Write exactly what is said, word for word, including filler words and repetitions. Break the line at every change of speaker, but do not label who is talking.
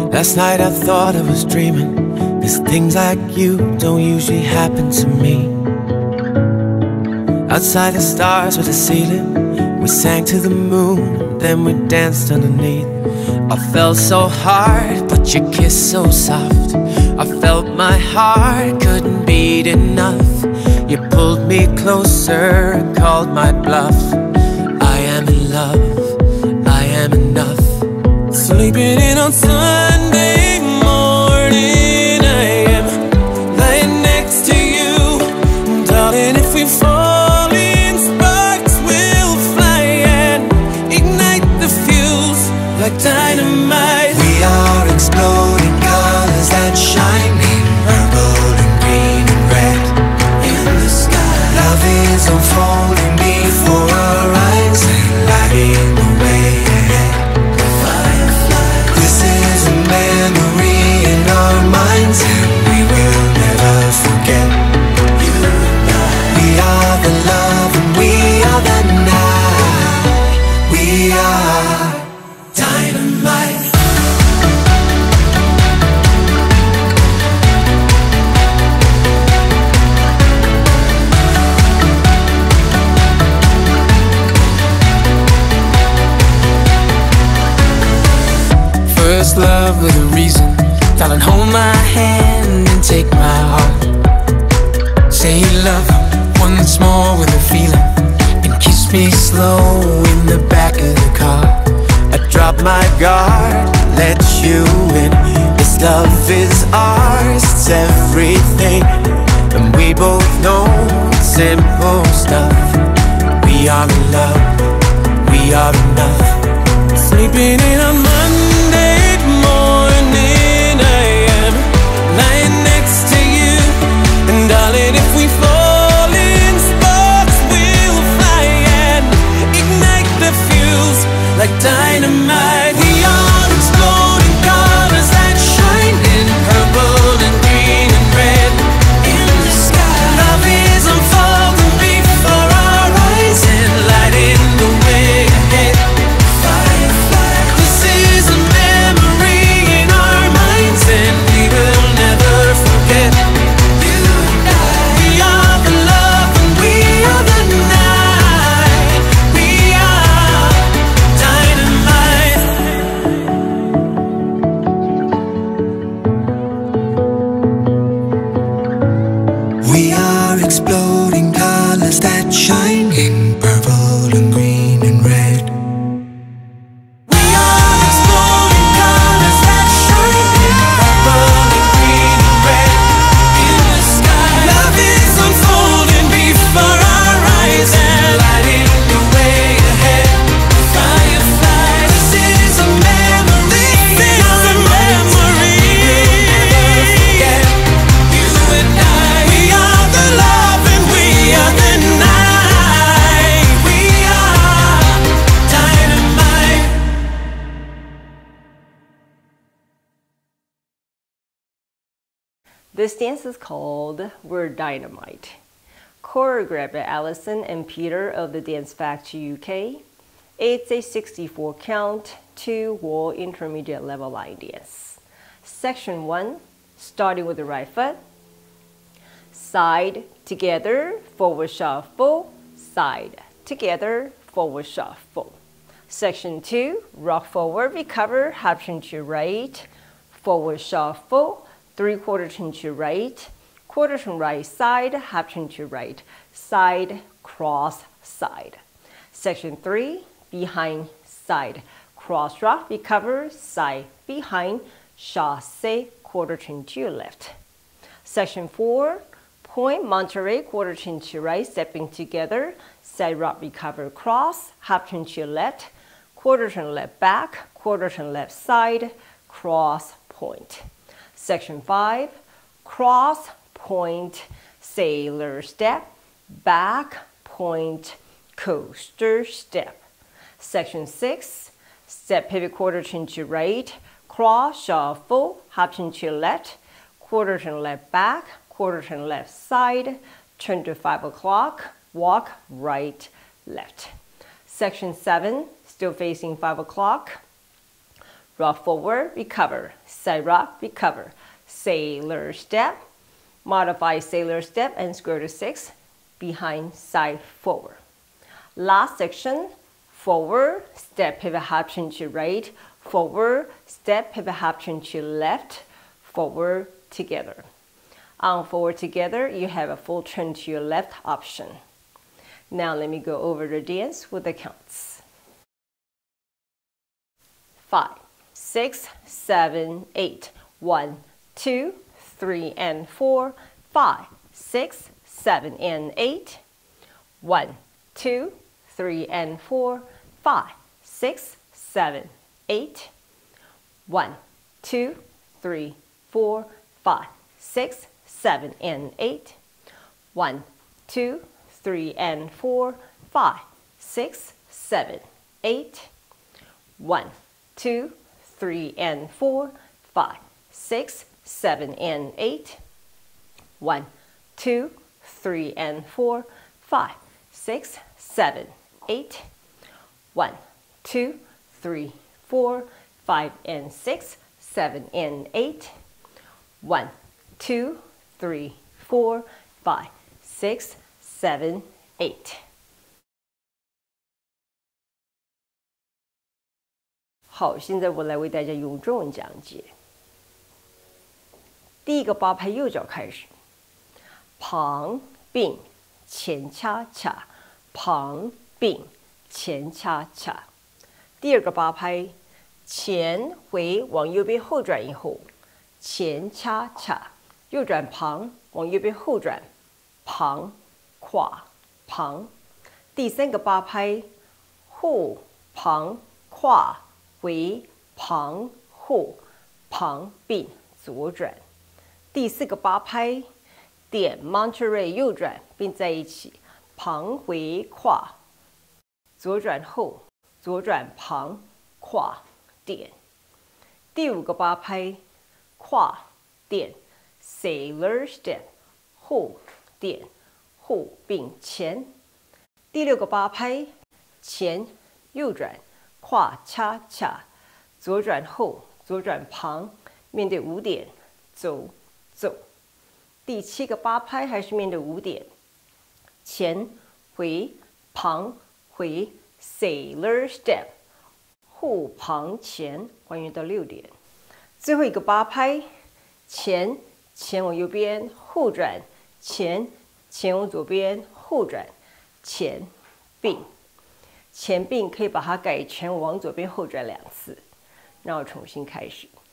Last night I thought I was dreaming, 'cause things like you don't usually happen to me. Outside the stars with the ceiling, we sang to the moon, then we danced underneath. I felt so hard, but your kiss so soft. I felt my heart couldn't beat enough. You pulled me closer, called my bluff. I am in love, I am enough. Sleeping in on Sunday morning, I am lying next to you. Darling, if we fall in, sparks will fly and ignite the fuse like dynamite. We are exploding colors that shine in purple and green and red in the sky. Love is unfolding before our eyes and lighting the way ahead. This is a memory in our minds, and we will never forget. You and I, we are the love and we are the night. We are dynamite. First love with a reason. Darling, hold my hand and take my heart. Say you love once more with a feeling, and kiss me slow in the back of the car. I drop my guard, let you in. This love is ours, it's everything, and we both know it's simple stuff. We are in love, we are enough. Sleeping in a Monday morning, I am lying next to you. And darling, if we fall in, sparks will fly and ignite the fuse like dynamite. We are exploding colors that shine in purple and green and red in the sky. Love is unfolding before our eyes and lighting the way ahead. Exploding colors that shine in purple and green and red. We are exploding colors that shine in purple and green and red in the sky. Love is unfolding before our eyes and lighting the way ahead. Fireflies, this is a memory. This is a memory. You and I, we are the love.
This dance is called We're Dynamite. Choreographed by Alison and Peter of the Dance Factory U K. It's a sixty-four count, two wall intermediate level line dance. Section one, starting with the right foot. Side, together, forward shuffle, side, together, forward shuffle. Section two, rock forward, recover, half turn to right, forward shuffle, three quarter turn to right, quarter turn right side, half turn to right, side, cross, side. Section three, behind, side, cross rock, recover, side, behind, chasse, quarter turn to left. Section four, point, Monterey, quarter turn to right, stepping together, side rock, recover, cross, half turn to left, quarter turn left back, quarter turn left side, cross, point. Section five, cross, point, sailor step, back, point, coaster step. Section six, step pivot, quarter turn to right, cross, shuffle, half turn to left, quarter turn left back, quarter turn left side, turn to five o'clock, walk right, left. Section seven, still facing five o'clock, rock forward, recover, side rock, recover, sailor step, modified sailor step and square to six, behind, side, forward. Last section, forward, step, pivot, half turn to right, forward, step, pivot, half turn to left, forward, together. On forward together, you have a full turn to your left option. Now let me go over the dance with the counts. Five, six, seven, eight. One, two, three, and four. Five, six, seven, and eight. One, two, three, and four. Five, six, seven, eight. One, two, three, four, five, six, seven, and eight. One, two, three, and four, five, six, seven, eight. One, two, three, and four, five, six, seven, and eight. One, two, three, and four, five, six, seven, eight. One, two, three, four, five, and six, seven, and eight. One, two, three, four, five, six, seven, eight. 好，现在我来为大家用中文讲解。第一个八拍右脚开始，旁并前恰恰，旁并前恰恰。第二个八拍，前回往右边后转以后，前恰恰，右转旁往右边后转，旁跨旁。第三个八拍，后旁跨。回旁后旁并左转。第四个八拍，点 Monterey 右转并在一起，旁回跨，左转后左转旁跨点。第五个八拍，跨点 Sailor step 后点后并前。第六个八拍，前右转。跨恰恰，左转后，左转旁，面对五点，走走。第七个八拍还是面对五点，前回旁回 Sailor step， 后旁前还原到六点。最后一个八拍，前前往右边，后转前前往左边，后转前并。前并可以把它改成往左边后转两次，那我重新开始。